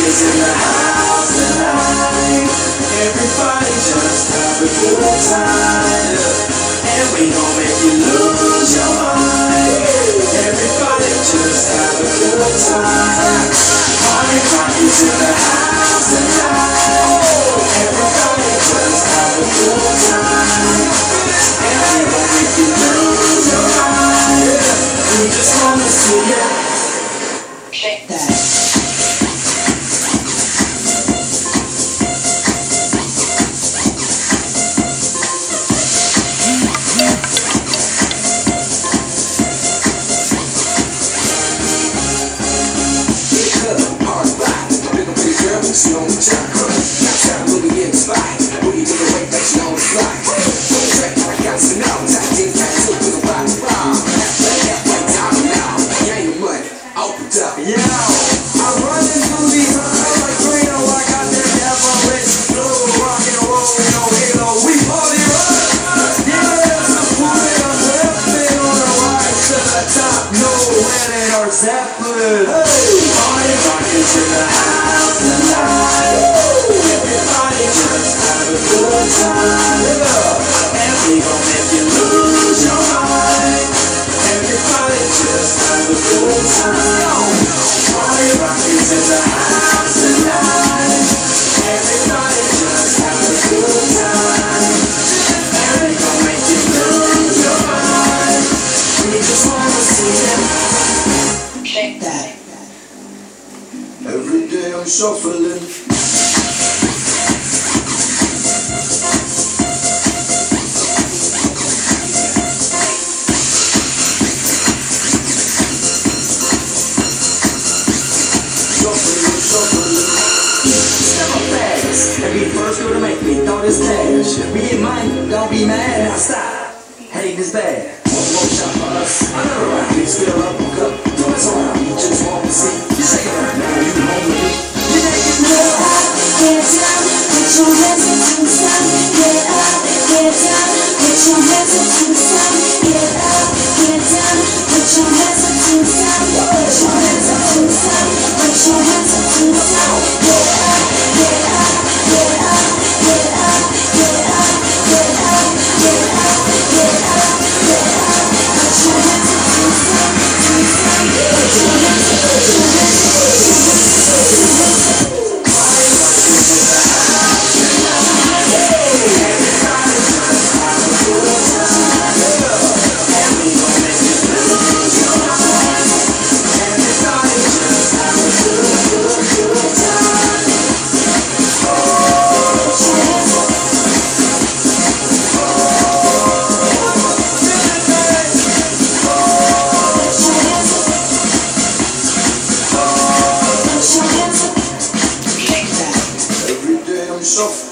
is in the house tonight. Everybody just have a good time, and we gon' make you lose your mind. Everybody just have a good time. Party rock is in the house tonight. Everybody just have a good time, and we gon' make you lose your mind. We just wanna see you shake that. Zeppelin. Party rock is in the house tonight. Everybody just have a good time, and we gon' make you lose your mind. Everybody just have a good time. Party rock is in the house tonight. Everybody just have a good time, and we gon' make you lose your mind. We just wanna see you shake that. Every day I'm shuffling. Step up fast and be the first girl to make me throw this cash. We get money, don't be mad. Now stop, hate is bad. One more shot for us. Another round, we still up, cup. Do us around, we just want to see you shake it right now. You home with me. You naked now. Get down, put your hands up to the sun. Get up, get down, put your hands up to the sun. Get up, get down, put your hands up to the sun. Put your hands up to the sun. Put your hands up to the sun. Get up, get up, get up, get up, get up, get up, get up, get up, get up. Put your hands up to the sun, to the sun. Put your hands up, put your hands up, put your hands up. Every day I'm shuffling.